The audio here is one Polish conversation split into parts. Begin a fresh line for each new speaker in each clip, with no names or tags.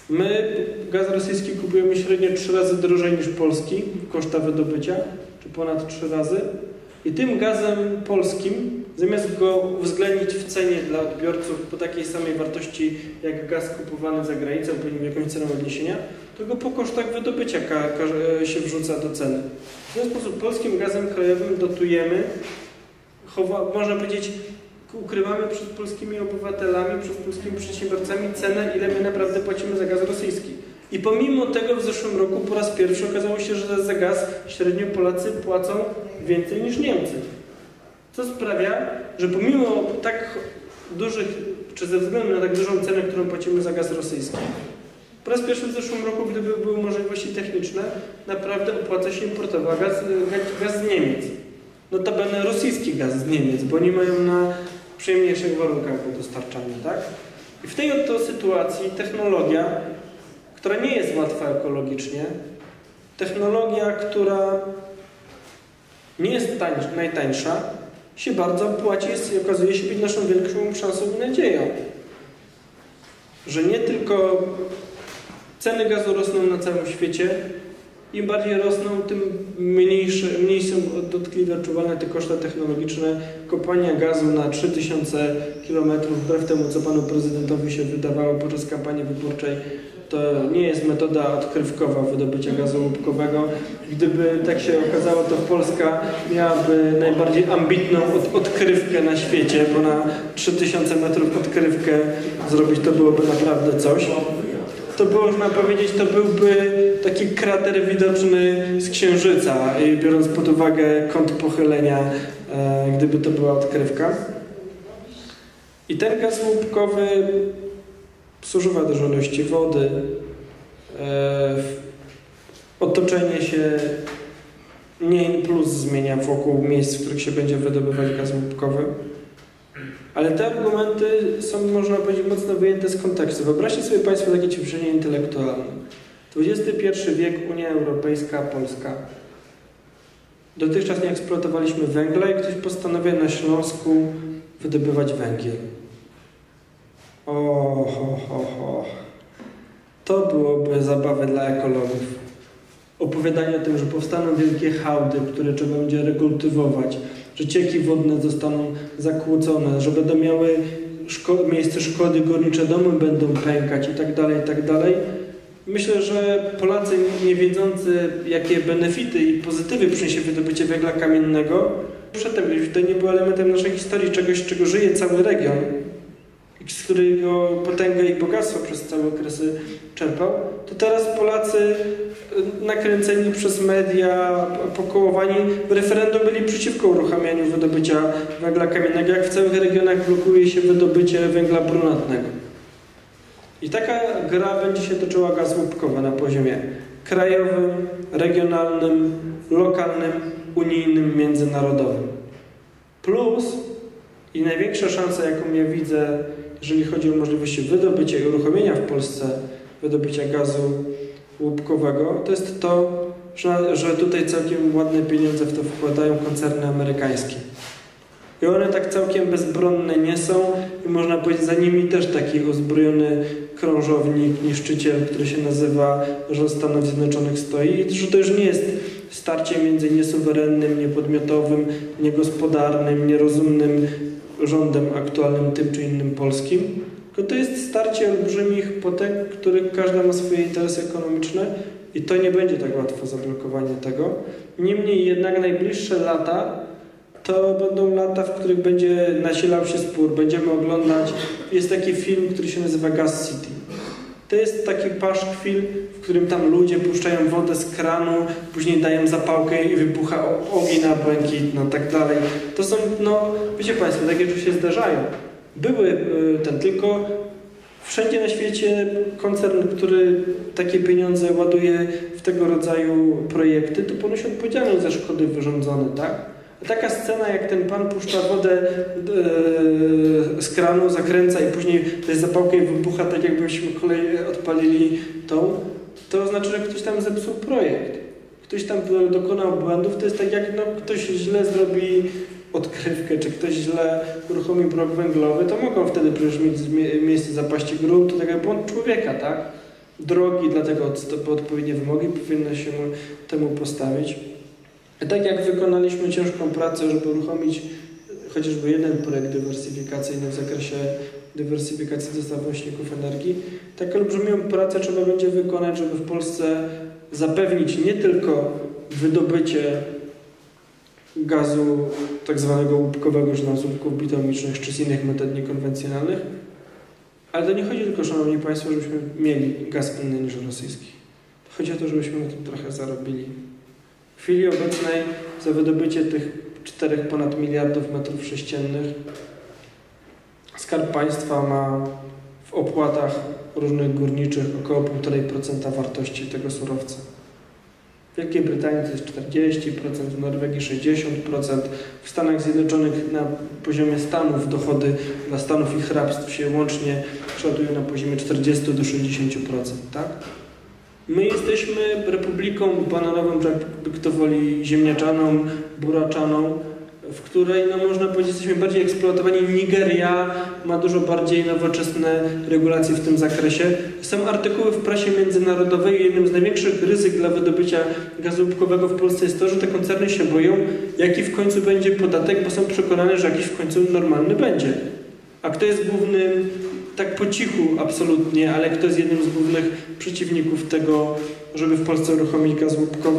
My gaz rosyjski kupujemy średnio 3 razy drożej niż polski, koszta wydobycia, czy ponad 3 razy. I tym gazem polskim, zamiast go uwzględnić w cenie dla odbiorców po takiej samej wartości jak gaz kupowany za granicą, po jakąś ceną odniesienia, to go po kosztach wydobycia się wrzuca do ceny. W ten sposób polskim gazem krajowym dotujemy, można powiedzieć, ukrywamy przed polskimi obywatelami, przed polskimi przedsiębiorcami cenę, ile my naprawdę płacimy za gaz rosyjski. I pomimo tego w zeszłym roku po raz pierwszy okazało się, że za gaz średnio Polacy płacą więcej niż Niemcy. Co sprawia, że pomimo tak dużych, czy ze względu na tak dużą cenę, którą płacimy za gaz rosyjski, po raz pierwszy w zeszłym roku, gdyby były możliwości techniczne, naprawdę opłaca się importować gaz z Niemiec. Notabene rosyjski gaz z Niemiec, bo oni mają na przyjemniejszych warunkach do dostarczania, tak? I w tej oto sytuacji technologia, która nie jest łatwa ekologicznie, technologia, która nie jest najtańsza, się bardzo opłaci i okazuje się być naszą większą szansą i nadzieją. Że nie tylko ceny gazu rosną na całym świecie, im bardziej rosną, tym mniej są dotkliwie odczuwalne te koszty technologiczne. Kopania gazu na 3000 km, wbrew temu, co panu prezydentowi się wydawało podczas kampanii wyborczej, to nie jest metoda odkrywkowa wydobycia gazu łupkowego. Gdyby tak się okazało, to Polska miałaby najbardziej ambitną odkrywkę na świecie, bo na 3000 metrów odkrywkę zrobić to byłoby naprawdę coś. To było, można powiedzieć, to byłby taki krater widoczny z Księżyca, biorąc pod uwagę kąt pochylenia, gdyby to była odkrywka. I ten gaz łupkowy zużywa dużo ilości wody, otoczenie się mniej plus zmienia wokół miejsc, w których się będzie wydobywać gaz łupkowy. Ale te argumenty są, można powiedzieć, mocno wyjęte z kontekstu. Wyobraźcie sobie Państwo takie ćwiczenie intelektualne. XXI wiek, Unia Europejska, Polska. Dotychczas nie eksploatowaliśmy węgla i ktoś postanawia na Śląsku wydobywać węgiel. To byłoby zabawy dla ekologów. Opowiadanie o tym, że powstaną wielkie hałdy, które trzeba będzie rekultywować, że cieki wodne zostaną zakłócone, że będą miały miejsce szkody górnicze, domy będą pękać itd. Myślę, że Polacy nie wiedzący, jakie benefity i pozytywy przyniesie wydobycie węgla kamiennego, przedtem, gdyby to nie było elementem naszej historii, czegoś, z czego żyje cały region, z którego potęgę i bogactwo przez całe okresy czerpał, to teraz Polacy nakręceni przez media, pokołowani w referendum byli przeciwko uruchamianiu wydobycia węgla kamiennego, jak w całych regionach blokuje się wydobycie węgla brunatnego. I taka gra będzie się toczyła gaz łupkowy na poziomie krajowym, regionalnym, lokalnym, unijnym, międzynarodowym. Plus i największa szansa, jaką ja widzę, jeżeli chodzi o możliwości wydobycia i uruchomienia w Polsce wydobycia gazu łupkowego, to jest to, że tutaj całkiem ładne pieniądze w to wkładają koncerny amerykańskie. I one tak całkiem bezbronne nie są i można powiedzieć, za nimi też taki uzbrojony krążownik, niszczyciel, który się nazywa rząd Stanów Zjednoczonych stoi i że to już nie jest starcie między niesuwerennym, niepodmiotowym, niegospodarnym, nierozumnym rządem aktualnym, tym czy innym polskim, tylko to jest starcie olbrzymich potęg, których każda ma swoje interesy ekonomiczne i to nie będzie tak łatwo zablokowanie tego. Niemniej jednak najbliższe lata to będą lata, w których będzie nasilał się spór, będziemy oglądać, jest taki film, który się nazywa Gas City. To jest taki paszkwil, w którym tam ludzie puszczają wodę z kranu, później dają zapałkę i wybucha ogień błękitny, no tak dalej. To są, no, wiecie Państwo, takie rzeczy się zdarzają. Były tylko wszędzie na świecie koncern, który takie pieniądze ładuje w tego rodzaju projekty, to ponosi odpowiedzialność za szkody wyrządzone, tak? Taka scena, jak ten pan puszcza wodę z kranu, zakręca i później tej zapałkę i wybucha, tak jakbyśmy kolej odpalili tą, to oznacza, że ktoś tam zepsuł projekt. Ktoś tam dokonał błędów, to jest tak jak ktoś źle zrobi odkrywkę, czy ktoś źle uruchomi blok węglowy, to mogą wtedy przecież mieć miejsce zapaści gruntu, tak jak błąd człowieka, tak? drogi, dlatego odpowiednie wymogi powinno się temu postawić. I tak jak wykonaliśmy ciężką pracę, żeby uruchomić chociażby jeden projekt dywersyfikacyjny w zakresie dywersyfikacji dostaw nośników energii, tak olbrzymią pracę trzeba będzie wykonać, żeby w Polsce zapewnić nie tylko wydobycie gazu tak zwanego łupkowego, czy tam z łupków bitumicznych, czy z innych metod niekonwencjonalnych, ale to nie chodzi tylko, szanowni państwo, żebyśmy mieli gaz inny niż rosyjski. Chodzi o to, żebyśmy na tym trochę zarobili. W chwili obecnej za wydobycie tych 4 ponad miliardów metrów sześciennych Skarb Państwa ma w opłatach różnych górniczych około 1,5% wartości tego surowca. W Wielkiej Brytanii to jest 40%, w Norwegii 60%, w Stanach Zjednoczonych na poziomie Stanów dochody dla Stanów i hrabstw się łącznie szacują na poziomie 40 do 60%, tak? My jesteśmy republiką bananową, kto woli ziemniaczaną, buraczaną, w której, no można powiedzieć, jesteśmy bardziej eksploatowani. Nigeria ma dużo bardziej nowoczesne regulacje w tym zakresie. Są artykuły w prasie międzynarodowej i jednym z największych ryzyk dla wydobycia gazu łupkowego w Polsce jest to, że te koncerny się boją, jaki w końcu będzie podatek, bo są przekonane, że jakiś w końcu normalny będzie. A kto jest głównym, tak po cichu absolutnie, ale kto jest jednym z głównych przeciwników tego, żeby w Polsce uruchomić gaz łupkowy?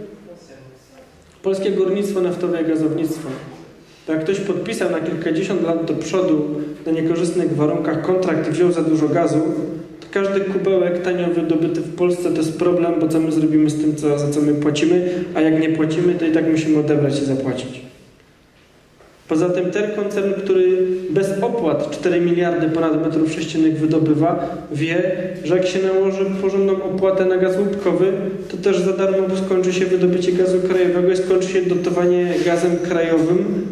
Polskie górnictwo naftowe i gazownictwo. Jak ktoś podpisał na kilkadziesiąt lat do przodu na niekorzystnych warunkach kontrakt i wziął za dużo gazu, to każdy kubełek tanio wydobyty w Polsce to jest problem, bo co my zrobimy z tym, za co my płacimy, a jak nie płacimy, to i tak musimy odebrać i zapłacić. Poza tym ten koncern, który bez opłat 4 miliardy ponad metrów sześciennych wydobywa, wie, że jak się nałoży porządną opłatę na gaz łupkowy, to też za darmo skończy się wydobycie gazu krajowego i skończy się dotowanie gazem krajowym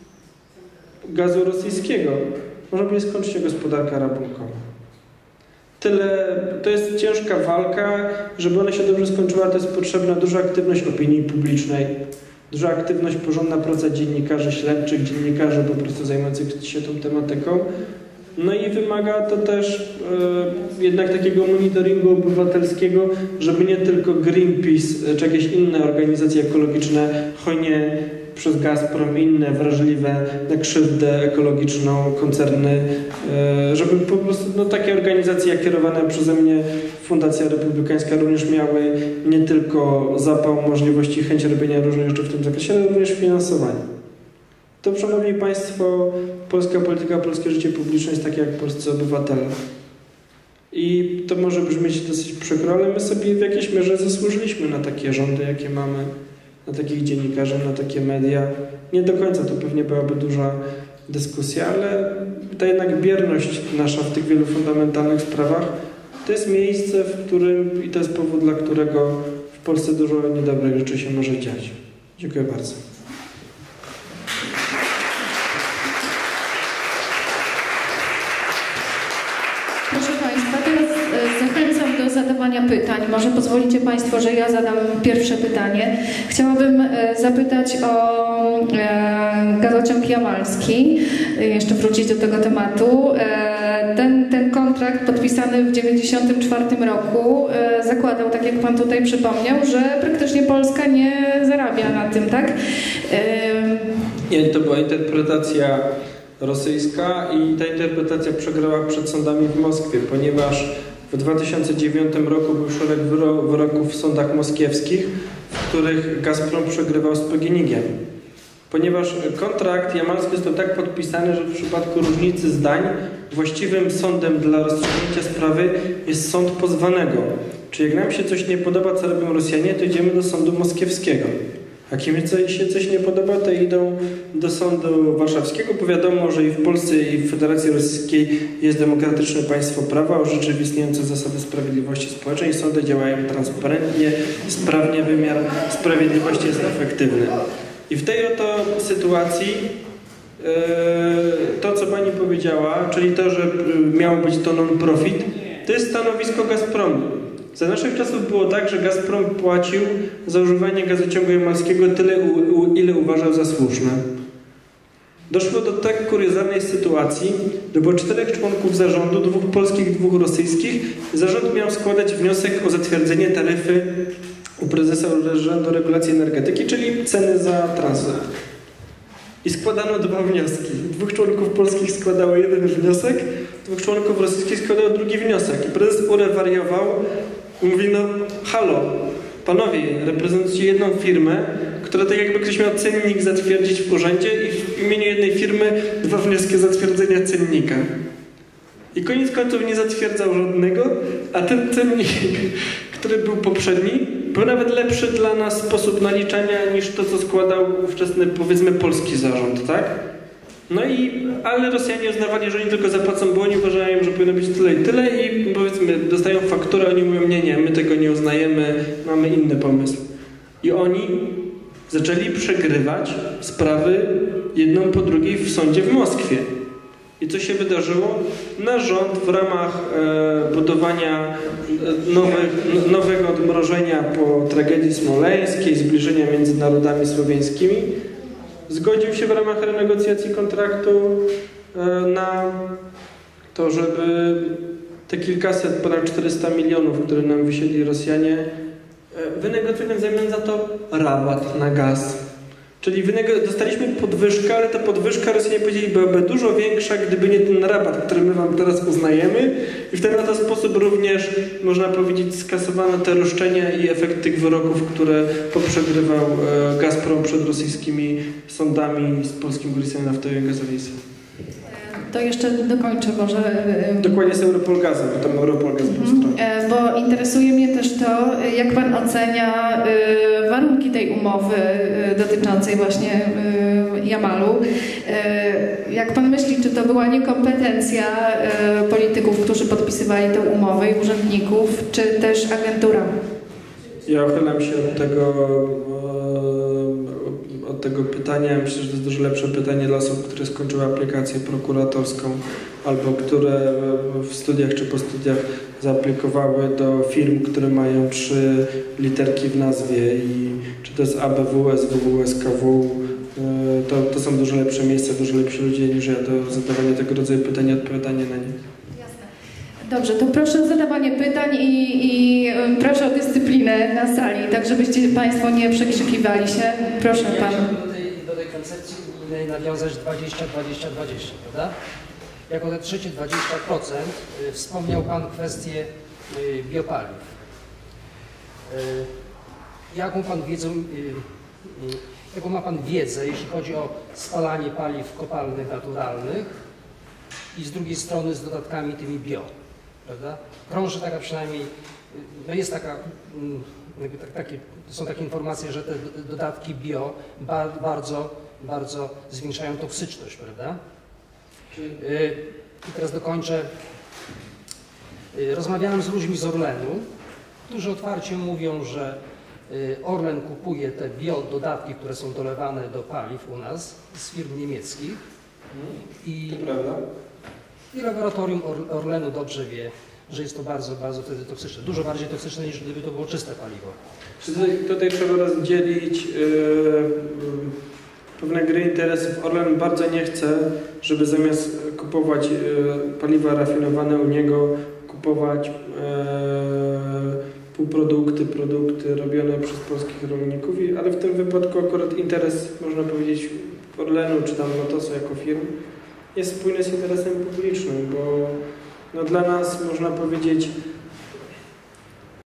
gazu rosyjskiego. Może będzie skończyć się gospodarka rabunkowa. Tyle, to jest ciężka walka, żeby ona się dobrze skończyła, to jest potrzebna duża aktywność opinii publicznej. Duża aktywność, porządna praca dziennikarzy śledczych, dziennikarzy po prostu zajmujących się tą tematyką. No i wymaga to też jednak takiego monitoringu obywatelskiego, żeby nie tylko Greenpeace czy jakieś inne organizacje ekologiczne, hojnie przez Gazprom i inne wrażliwe na krzywdę ekologiczną koncerny, żeby po prostu takie organizacje jak kierowane przeze mnie Fundacja Republikańska również miały nie tylko zapał, możliwości, chęć robienia różnych rzeczy w tym zakresie, ale również finansowanie. To, szanowni państwo, polska polityka, polskie życie publiczne jest takie jak polscy obywatele. I to może brzmieć dosyć przykro, ale my sobie w jakiejś mierze zasłużyliśmy na takie rządy, jakie mamy, na takich dziennikarzy, na takie media. Nie do końca to pewnie byłaby duża dyskusja, ale ta jednak bierność nasza w tych wielu fundamentalnych sprawach to jest miejsce, w którym, i to jest powód, dla którego w Polsce dużo niedobrych rzeczy się może dziać. Dziękuję bardzo.
Proszę Państwa, teraz zachęcam do zadawania pytań. Może pozwolicie Państwo, że ja zadam pierwsze pytanie. Chciałabym zapytać o gazociąg jamalski, jeszcze wrócić do tego tematu. Ten kontrakt podpisany w 1994 roku zakładał, tak jak Pan tutaj przypomniał, że praktycznie Polska nie zarabia na tym, tak?
Nie, to była interpretacja rosyjska i ta interpretacja przegrała przed sądami w Moskwie, ponieważ w 2009 roku był szereg wyroków w sądach moskiewskich, w których Gazprom przegrywał z PGNiG-iem. Ponieważ kontrakt jamalski został tak podpisany, że w przypadku różnicy zdań właściwym sądem dla rozstrzygnięcia sprawy jest sąd pozwanego. Czyli jak nam się coś nie podoba, co robią Rosjanie, to idziemy do sądu moskiewskiego. Jak im się coś nie podoba, to idą do sądu warszawskiego, bo wiadomo, że i w Polsce, i w Federacji Rosyjskiej jest demokratyczne państwo prawa, urzeczywistniające zasady sprawiedliwości społecznej. Sądy działają transparentnie, sprawnie, wymiar sprawiedliwości jest efektywny. I w tej oto sytuacji to, co Pani powiedziała, czyli to, że miało być to non-profit, to jest stanowisko Gazpromu. Za naszych czasów było tak, że Gazprom płacił za używanie gazociągu jamalskiego tyle, ile uważał za słuszne. Doszło do tak kuriozalnej sytuacji, że było 4 członków zarządu, 2 polskich, 2 rosyjskich. Zarząd miał składać wniosek o zatwierdzenie taryfy u prezesa Urzędu Regulacji Energetyki, czyli ceny za tranzyt. I składano 2 wnioski. 2 członków polskich składało jeden wniosek, 2 członków rosyjskich składało drugi wniosek. I prezes URE wariował i mówi, no halo, panowie, reprezentujecie jedną firmę, która tak jakby ktoś miał cennik zatwierdzić w urzędzie i w imieniu jednej firmy 2 wnioski o zatwierdzenia cennika. I koniec końców nie zatwierdzał żadnego, a ten cennik, który był poprzedni, był nawet lepszy dla nas sposób naliczania niż to, co składał ówczesny, powiedzmy, polski zarząd, tak? No i, ale Rosjanie uznawali, że oni tylko zapłacą, bo oni uważają, że powinno być tyle i tyle i powiedzmy, dostają fakturę, oni mówią, nie, my tego nie uznajemy, mamy inny pomysł. I oni zaczęli przegrywać sprawy jedną po drugiej w sądzie w Moskwie. I co się wydarzyło? Nasz rząd w ramach budowania nowego odmrożenia po tragedii smoleńskiej, zbliżenia między narodami słowiańskimi, zgodził się w ramach renegocjacji kontraktu na to, żeby te kilkaset, ponad 400 milionów, które nam wisieli Rosjanie, wynegocjować w zamian za to rabat na gaz. Czyli dostaliśmy podwyżkę, ale ta podwyżka Rosjanie powiedzieli, byłaby dużo większa, gdyby nie ten rabat, który my wam teraz uznajemy. I w ten oto sposób również, można powiedzieć, skasowano te roszczenia i efekt tych wyroków, które poprzegrywał Gazprom przed rosyjskimi sądami z polskim Górnictwem Naftowym i Gazownictwem.
To jeszcze dokończę może.
Dokładnie z Europol Gazem, bo tam Europol Gaz był stroną.
Bo interesuje mnie też to, jak Pan ocenia warunki tej umowy dotyczącej właśnie Jamalu. Jak Pan myśli, czy to była niekompetencja polityków, którzy podpisywali tę umowę i urzędników, czy też agentura?
Ja uchylam się od tego pytania. Myślę, że to jest dużo lepsze pytanie dla osób, które skończyły aplikację prokuratorską albo które w studiach czy po studiach zaaplikowały do firm, które mają 3 literki w nazwie i czy to jest ABW, SWW, SKW. To są dużo lepsze miejsca, dużo lepsi ludzie niż ja do zadawania tego rodzaju pytań i odpowiadania na nie.
Dobrze, to proszę o zadawanie pytań i proszę o dyscyplinę na sali, tak żebyście Państwo nie przekrzykiwali się. Proszę Pan.
Do tej koncepcji unijnej nawiązać 20-20-20, prawda? Jako te trzecie 20% wspomniał Pan kwestię biopaliw. Jaką ma Pan wiedzę, jeśli chodzi o spalanie paliw kopalnych naturalnych i z drugiej strony z dodatkami tymi bio? Prawda? Krąży taka przynajmniej, no jest taka, są takie informacje, że te dodatki bio bardzo zwiększają toksyczność, prawda? I teraz dokończę. Rozmawiałem z ludźmi z Orlenu, którzy otwarcie mówią, że Orlen kupuje te biododatki, które są dolewane do paliw u nas z firm niemieckich.
To prawda?
I laboratorium Orlenu dobrze wie, że jest to bardzo wtedy toksyczne. Dużo bardziej toksyczne, niż gdyby to było czyste paliwo.
Tutaj trzeba rozdzielić pewne gry interesów. Orlen bardzo nie chce, żeby zamiast kupować paliwa rafinowane u niego, kupować półprodukty, produkty robione przez polskich rolników, ale w tym wypadku akurat interes, można powiedzieć, Orlenu czy tam Lotosu jako firm jest spójny z interesem publicznym, bo no dla nas, można powiedzieć,